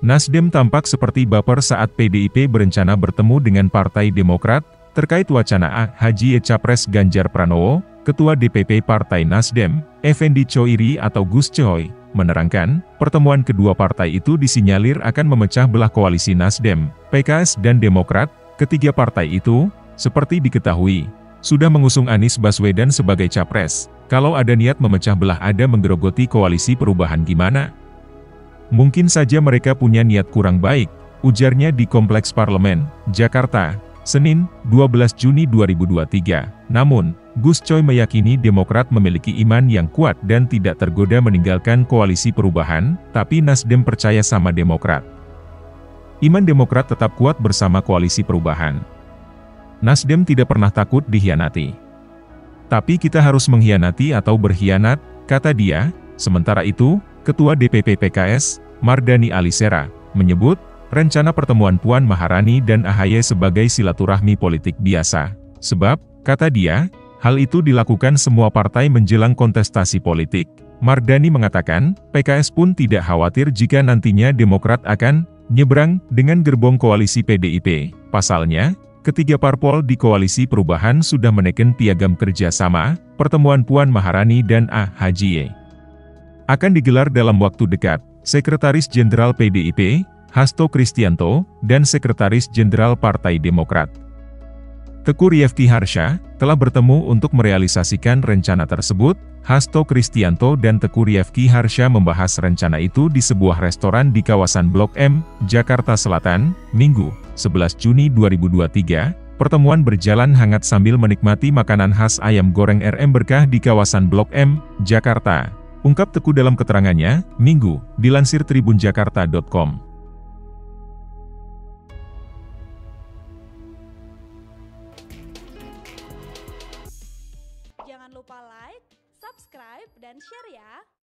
Nasdem tampak seperti baper saat PDIP berencana bertemu dengan Partai Demokrat, terkait wacana Haji Capres Ganjar Pranowo. Ketua DPP Partai Nasdem, Effendi Choiri atau Gus Coy, menerangkan, pertemuan kedua partai itu disinyalir akan memecah belah koalisi Nasdem, PKS dan Demokrat. Ketiga partai itu, seperti diketahui, sudah mengusung Anies Baswedan sebagai capres. Kalau ada niat memecah belah ada menggerogoti koalisi perubahan gimana? Mungkin saja mereka punya niat kurang baik, ujarnya di Kompleks Parlemen, Jakarta, Senin, 12 Juni 2023. Namun, Gus Coy meyakini Demokrat memiliki iman yang kuat dan tidak tergoda meninggalkan koalisi perubahan, tapi Nasdem percaya sama Demokrat. Iman Demokrat tetap kuat bersama koalisi perubahan. Nasdem tidak pernah takut dikhianati. Tapi kita harus mengkhianati atau berkhianat, kata dia. Sementara itu, Ketua DPP PKS, Mardani Alisera, menyebut, rencana pertemuan Puan Maharani dan AHY sebagai silaturahmi politik biasa. Sebab, kata dia, hal itu dilakukan semua partai menjelang kontestasi politik. Mardani mengatakan, PKS pun tidak khawatir jika nantinya Demokrat akan nyebrang dengan gerbong koalisi PDIP. Pasalnya, ketiga parpol di koalisi perubahan sudah menekan piagam kerjasama. Pertemuan Puan Maharani dan AHY akan digelar dalam waktu dekat. Sekretaris Jenderal PDIP, Hasto Kristianto, dan Sekretaris Jenderal Partai Demokrat, Teguh Rifki Harsha, telah bertemu untuk merealisasikan rencana tersebut. Hasto Kristianto dan Teguh Rifki Harsha membahas rencana itu di sebuah restoran di kawasan Blok M, Jakarta Selatan, Minggu, 11 Juni 2023. Pertemuan berjalan hangat sambil menikmati makanan khas ayam goreng RM Berkah di kawasan Blok M, Jakarta. Ungkap Teguh dalam keterangannya, Minggu, dilansir tribunjakarta.com. Jangan lupa like, subscribe, dan share ya!